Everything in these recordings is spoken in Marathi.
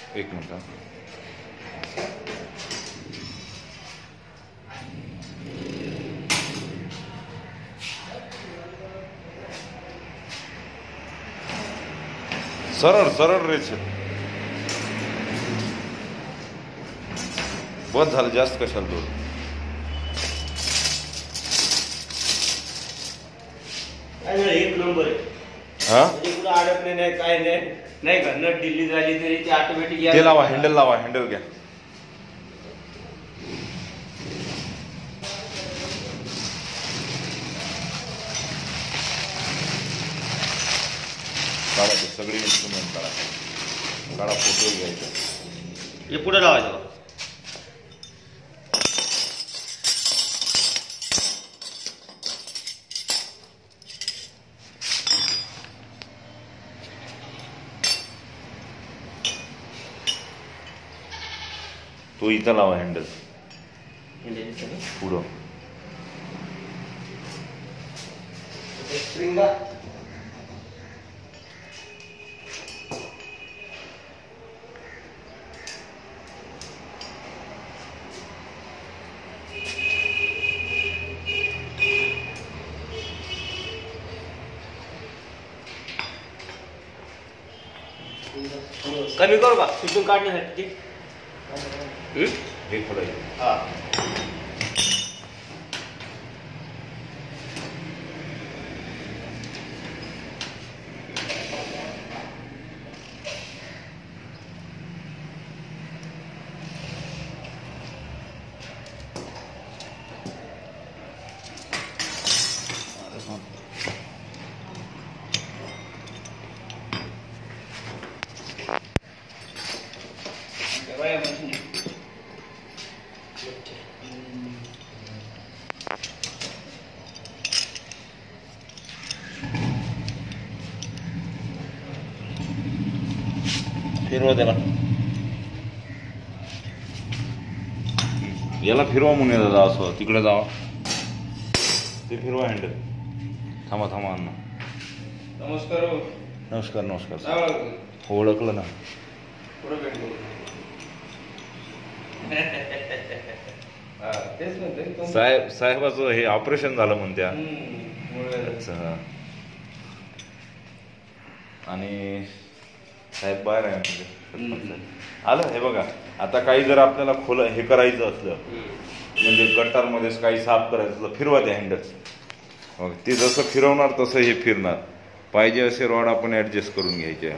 एक मिनिट हा. सरळ सरळ रेच बस झालं, जास्त कशाला जोड. एक नंबर आहे. हा कुठं अडकले नाही, काय नाही का. नट दिल्ली झाली तरी ते ऑटोमॅटिक ते लावा, हँडल लावा, हँडल घ्या. काढा ते सगळे इन्स्ट्रुमेंट काढा, काढा, फोटो घ्यायचा. हे पुढे लावायचं. तो इथं लावा हँडल पुढं. कमी करू का तिथून काढण्यासाठी. हे खोलायचं. हा फिरवा त्याला, याला फिरवा म्हणून दादा. असं तिकडे जावा, ते फिरवा हँडल. थांबा थांबा अण्णा. नमस्कार. नमस्कार नमस्कार. ओळखलं ना. साहेबाचं हे ऑपरेशन झालं म्हणत्या. अच्छा. आणि साहेब बाहेर आहे म्हणजे आलं. हे बघा, आता काही जर आपल्याला हे करायचं असलं, म्हणजे गटारमध्येच काही साफ करायचं असलं, फिरवा ते हँडल. मग ते जसं फिरवणार तसं हे फिरणार. पाहिजे असे रॉड आपण ऍडजस्ट करून घ्यायचे.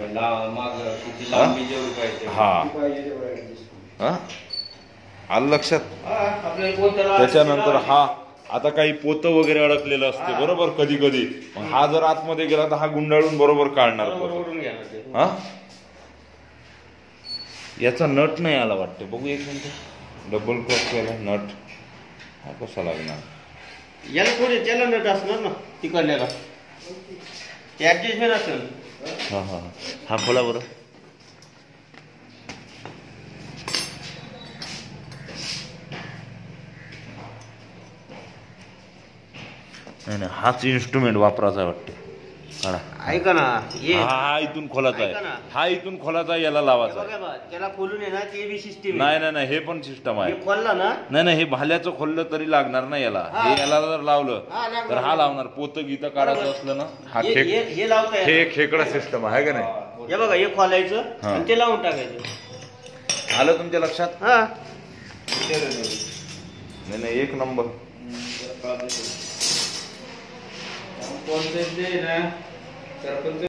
हा हा आलं लक्षात. त्याच्यानंतर हा आता काही पोतं वगैरे अडकलेलं असते बरोबर कधी कधी. मग हा जर आतमध्ये गेला तर हा गुंडाळून बरोबर काढणार. हा याचा नट नाही आला वाटते. बघू एक मिनिट. डबल क्रॉस केला नट. हा कसा लागणार. याला थोडे त्याला नट असणार ना तिकडल्याला. ऍडजस्टमेंट असेल. हा हा हा खोला बरं. नाही नाही, हाच इन्स्ट्रुमेंट वापरायचा वाटते. काढा. ऐका ना, हा इथून खोलाचा आहे. हा इथून खोलाचा आहे, याला लावायचा. त्याला खोलून आहे ना, ते बी सिस्टीम. नाही नाही नाही, हे पण सिस्टम आहे. खोलला ना. नाही नाही, हे भाल्याचं खोललं तरी लागणार नाही याला. हे याला जर लावलं तर हा लावणार. पोतं गीतं काढायचं असलं ना, हा हे खेकडा सिस्टम आहे का नाही. हे बघा, हे खोलायचं आणि ते लावून टाकायचं. आलं तुमच्या लक्षात. हा नाही नाही, एक नंबर. कोणते ना सरपंच